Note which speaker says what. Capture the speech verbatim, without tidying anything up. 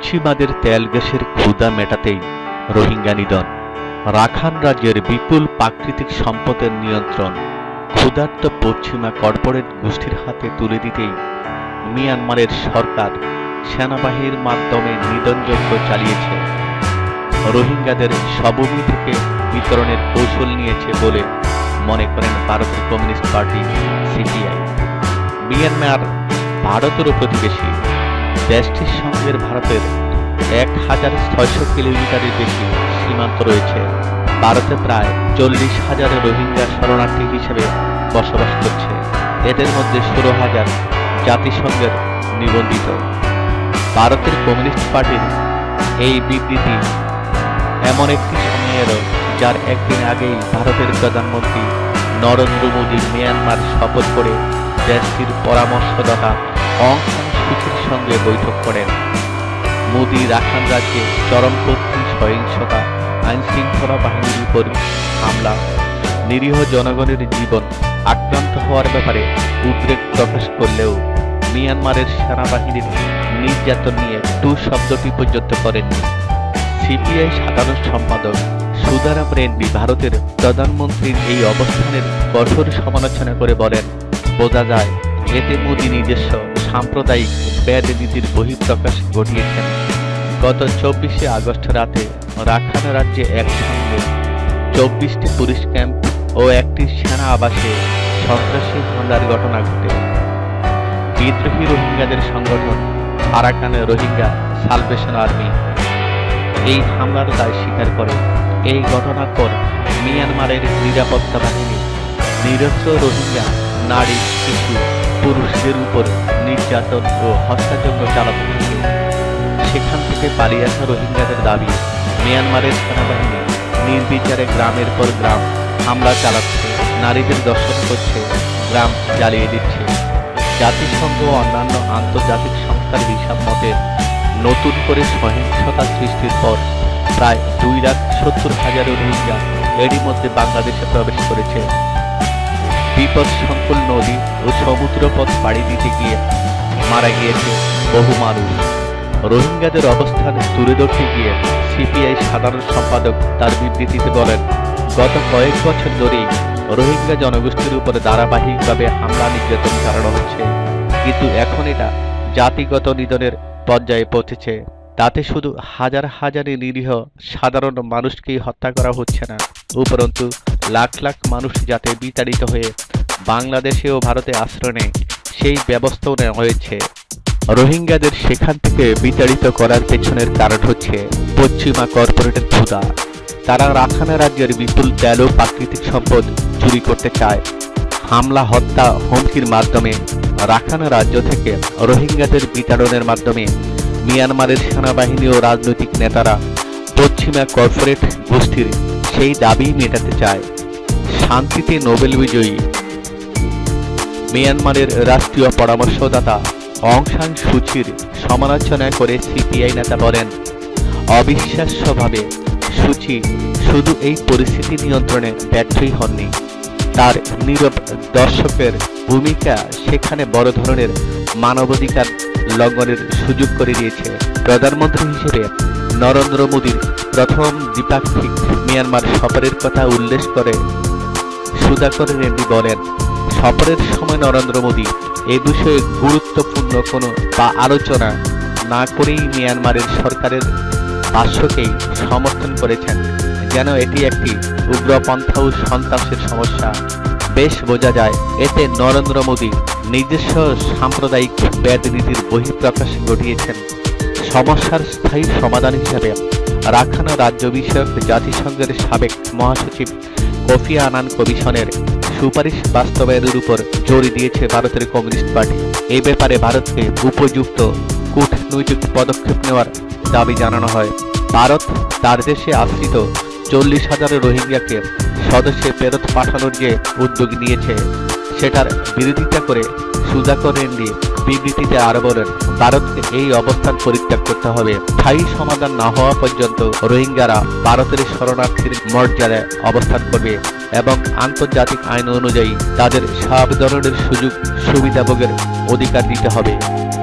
Speaker 1: পশ্চিমাদের তেল গ্যাসের ক্ষুধা মেটাতেই রোহিঙ্গা নিধন। রাখাইন রাজ্যের বিপুল প্রাকৃতিক সম্পদের নিয়ন্ত্রণ ক্ষুধার্ত পশ্চিমা কর্পোরেট গোষ্ঠীর হাতে তুলে দিতেই মিয়ানমারের সরকার সেনাবাহিনীর মাধ্যমে নিধনযজ্ঞ চালিয়েছে। রোহিঙ্গাদের স্বভূমি থেকে বিতরণের কৌশল নিয়েছে বলে মনে করেন ভারতের কমিউনিস্ট পার্টি সিপিআই। মিয়ানমার ভারতেরও প্রতিবেশী। দেশটির সঙ্গে ভারতের এক হাজার ছয়শো কিলোমিটারের বেশি সীমান্ত রয়েছে। ভারতে প্রায় চল্লিশ হাজার রোহিঙ্গা শরণার্থী হিসেবে বসবাস করছে। এদের মধ্যে ষোলো হাজার জাতিসংঘের নিবন্ধিত। ভারতের কমিউনিস্ট পার্টির এই বিবৃতি এমন একটি সময়ে এলো যার একদিন আগেই ভারতের প্রধানমন্ত্রী নরেন্দ্র মোদী মিয়ানমার সফর করে দেশটির পরামর্শদাতা অং সান সুচির সঙ্গে বৈঠক করেন। মোদী রাখাইন রাজ্যে চরমপন্থী সহিংসতা, আইনশৃঙ্খলা বাহিনীর উপর হামলা, নিরীহ জনগণের জীবন আক্রান্ত হওয়ার ব্যাপারে উদ্বেগ প্রকাশ করলেও মিয়ানমারের সেনাবাহিনীর নির্যাতন নিয়ে টু শব্দটি পর্যন্ত করেননি। সিপিআই সাধারণ সম্পাদক সুদারাম রেড্ডি ভারতের প্রধানমন্ত্রীর এই অবস্থানের কঠোর সমালোচনা করে বলেন, বোঝা যায় এতে মোদী নিজস্ব সাম্প্রদায়িক ব্যাড নীতির বহিঃপ্রকাশ ঘটিয়েছেন। গত চব্বিশে আগস্ট রাতে রাখাইন রাজ্যে একসঙ্গে চব্বিশটি পুলিশ ক্যাম্প ও একটি সেনা আবাসে সন্ত্রাসী হামলার ঘটনা ঘটে। বিদ্রোহী রোহিঙ্গাদের সংগঠন আরাকান রোহিঙ্গা সালভেশন আর্মি এই হামলার দায় স্বীকার করে। এই ঘটনার পর মিয়ানমারের নিরাপত্তা বাহিনী নিরস্ত্র রোহিঙ্গা নারী, শিশু, পুরুষদের উপর নির্যাতন ও হত্যাযজ্ঞ চালাতে থাকে। সেখান থেকে পালিয়ে আসা রোহিঙ্গাদের দাবি, মিয়ানমারের সেনাবাহিনী নির্বিচারে গ্রামের পর গ্রাম হামলা চালাচ্ছে, নারীদের দর্শন করছে, গ্রাম জ্বালিয়ে দিচ্ছে। জাতিসংঘ ও অন্যান্য আন্তর্জাতিক সংস্থার হিসাব মতে নতুন করে সহিংসতা সৃষ্টির পর প্রায় দুই লাখ সত্তর হাজার রোহিঙ্গা এরই মধ্যে বাংলাদেশে প্রবেশ করেছে। বিপদসংকুল নদী ও সমুদ্রপথ পাড়ি দিতে গিয়ে মারা গিয়েছে বহু মানুষ। রোহিঙ্গাদের অবস্থান তুলে ধরতে গিয়ে সিপিআই সাধারণ সম্পাদক তার বিবৃতিতে বলেন, গত কয়েক বছর ধরেই রোহিঙ্গা জনগোষ্ঠীর উপরে ধারাবাহিকভাবে হামলা নির্যাতন চালানো হচ্ছে, কিন্তু এখন এটা জাতিগত নিধনের পর্যায়ে পৌঁছেছে। তাতে শুধু হাজার হাজার নিরীহ সাধারণ মানুষকেই হত্যা করা হচ্ছে না, উপরন্তু লাখ লাখ মানুষ যাতে বিতাড়িত হয়ে বাংলাদেশে ও ভারতে আশ্রয় নেয় সেই ব্যবস্থাও নেওয়া হয়েছে। রোহিঙ্গাদের সেখান থেকে বিতাড়িত করার পেছনের কারণ হচ্ছে পশ্চিমা কর্পোরেটের ক্ষুধা। তারা রাখাইন রাজ্যের বিপুল তেল ও প্রাকৃতিক সম্পদ চুরি করতে চায়। হামলা, হত্যা, হুমকির মাধ্যমে রাখাইন রাজ্য থেকে রোহিঙ্গাদের বিতাড়নের মাধ্যমে মিয়ানমারের সেনাবাহিনী ও রাজনৈতিক নেতারা পশ্চিমা কর্পোরেট গোষ্ঠীর সেই দাবি মেটাতে চায়। শান্তিতে নোবেল বিজয়ী মিয়ানমারের রাষ্ট্রীয় পরামর্শদাতা অং সান সুচির সমালোচনা করে সিপিআই নেতা বলেন, অবিশ্বাস্যভাবে সুচি শুধু এই পরিস্থিতি নিয়ন্ত্রণে ব্যর্থই হননি, তার নীরব দর্শকের ভূমিকা সেখানে বড় ধরনের মানবাধিকার লঙ্ঘনের সুযোগ করে দিয়েছে। প্রধানমন্ত্রী হিসেবে নরেন্দ্র মোদীর প্রথম দ্বিপাক্ষিক মিয়ানমার সফরের কথা উল্লেখ করে সুধাকর রেড্ডি বলেন, সফরের সময় নরেন্দ্র মোদী এ বিষয়ে গুরুত্বপূর্ণ কোনো বা আলোচনা না করেই মিয়ানমারের সরকারের ভাষ্যকেই সমর্থন করেছেন, যেন এটি একটি উগ্রপন্থা ও সন্ত্রাসের সমস্যা। বেশ বোঝা যায় এতে নরেন্দ্র মোদী নিজস্ব সাম্প্রদায়িক ব্যাড নীতির বহিঃপ্রকাশ ঘটিয়েছেন। সমস্যার স্থায়ী সমাধান হিসাবে রাখাইন রাজ্য বিষয়ক জাতিসংঘের সাবেক মহাসচিব কোফি আনান কমিশনের সুপারিশ বাস্তবায়নের উপর জোর দিয়েছে ভারতের কমিউনিস্ট পার্টি। এই ব্যাপারে ভারতকে উপযুক্ত কূটনৈতিক পদক্ষেপ নেওয়ার দাবি জানানো হয়। ভারত তার দেশে আশ্রিত চল্লিশ হাজার রোহিঙ্গাকে স্বদেশে ফেরত পাঠানোর যে উদ্যোগ নিয়েছে সেটার বিরোধিতা করে সুধাকর রেড্ডি বিবৃতিতে আরো বলেন, ভারতকে এই অবস্থান পরিত্যাগ করতে হবে। স্থায়ী সমাধান না হওয়া পর্যন্ত রোহিঙ্গারা ভারতের শরণার্থীর মর্যাদায় অবস্থান করবে এবং আন্তর্জাতিক আইন অনুযায়ী তাদের সব ধরনের সুযোগ সুবিধা ভোগের অধিকার দিতে হবে।